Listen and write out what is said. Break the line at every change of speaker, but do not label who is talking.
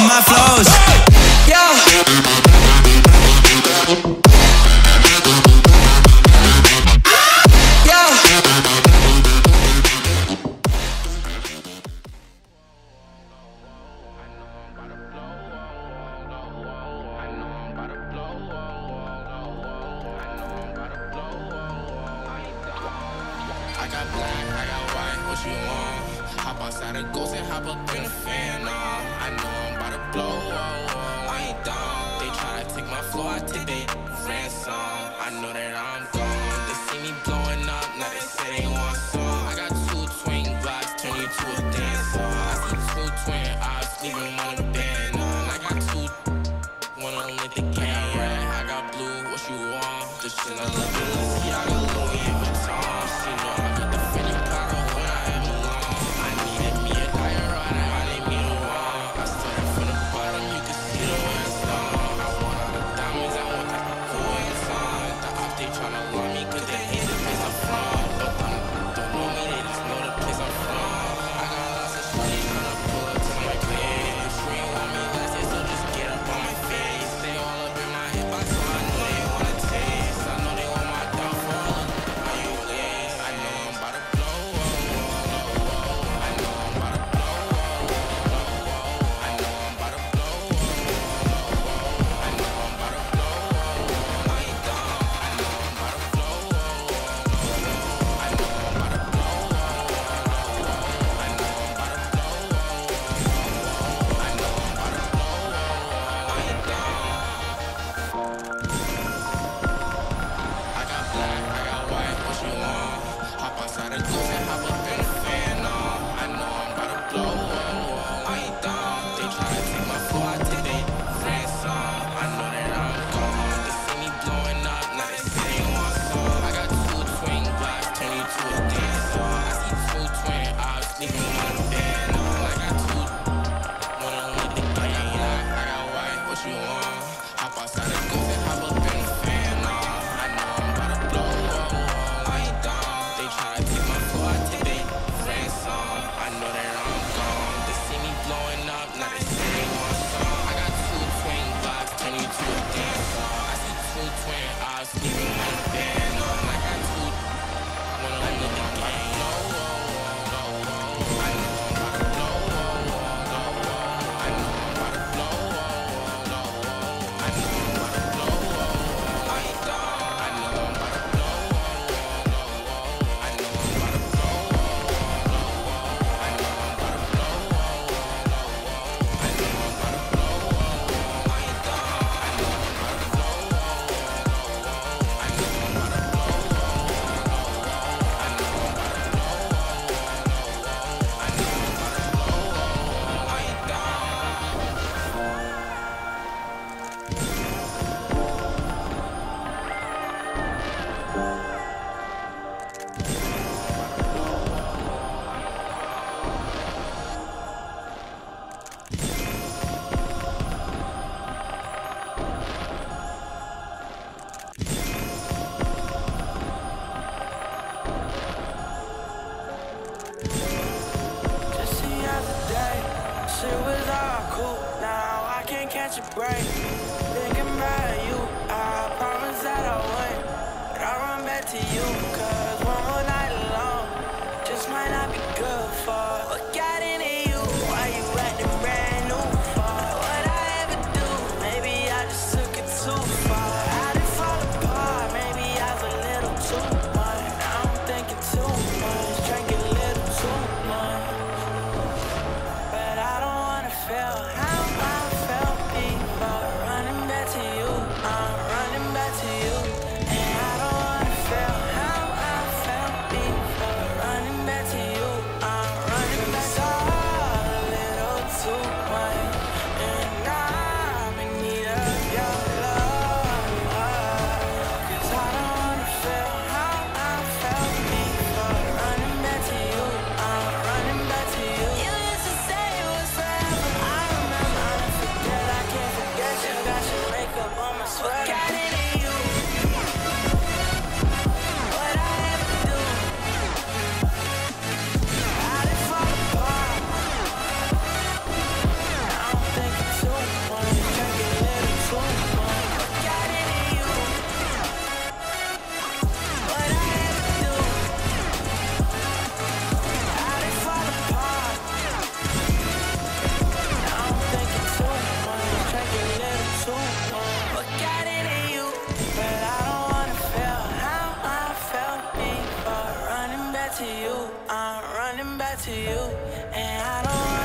my flows. Yeah.
I got black, I got white, what you want? Hop outside a ghost and hop up in the fan, I know I'm about to blow, I ain't dumb. They try to take my floor, I take they ransom. I know that I'm gone. They see me blowing up, now they say they want some. I got two twin blocks, turn you to a dancer. I see two twin eyes, leave them on the band. I got two, wanna lit the game, yeah. I got blue, what you want? This shit I love you, see I got Louis and Vuitton. She know I got the feeling powder when I am alone. I needed me a diorite, I need me a wall. I started from the bottom, you can see the way it's on. I want all the diamonds, I want that cool and on. The op, they tryna love me cause they hate the place I'm from. But don't know me, they just know the place I'm from. I got lots of shit tryna pull up to my place. You ain't want me last year, so just get up on my face. They all up in my hip, so I know they wanna taste. I know they want my downfall. How you live? I know I'm about to blow. I know I'm about to blow. I know I'm about to blow. I know I'm about to blow. I ain't dumb. I know I'm about to blow. I know I'm about to blow. I know I'm about to blow. I know I'm about to blow. I ain't dumb. I got black, I got white, what you want? Hop outside a ghost and hop up in the fan, I know I'm about to blow, I ain't dumb. They try to take my floor, I take they ransom. I know that I'm gone. They see me blowing up, now they say they want some. I got two twin blocks, turn you to a dancer. I see two twin eyes, leave me on the band. I got two, wanna lit the game, yeah. I got white, what you want? Hop outside a ghost and hop up in the fan, I know I'm about to blow, I ain't dumb. They try to take my floor, I take they ransom. I know that I'm gone. They see me blowing up, now they say they want some. I got two twin blocks, turn you to a dancer. I see two twin eyes, leave me on the band. I got two, wanna lit the game. I know I'm about to blow. I know I'm about to blow. I know I'm about to blow. I ain't dumb. I know I'm about to blow. I know I'm about to blow. I know I'm about to blow. I know I'm about to blow. I ain't dumb. I know I'm about to blow. I know I'm about to blow. I know I'm about to blow. I know I'm about to blow. I know I'm about to blow. I know I'm about to blow. I ain't dumb.
Just the other day, shit was all cool. Now I can't catch a break. Thinking about you, I promise that I would. But I run back to you, cause one more night alone just might not be good for. What got into you? Why you acting brand new for? What I ever do? Maybe I just took it too far. I didn't fall apart, maybe I was a little too much. Now I'm thinking too much, drinking a little too much. But I don't wanna feel how I felt before. Running back to you, I'm running back to you. And I don't wanna feel how I felt before. Running back to you, I'm running and I don't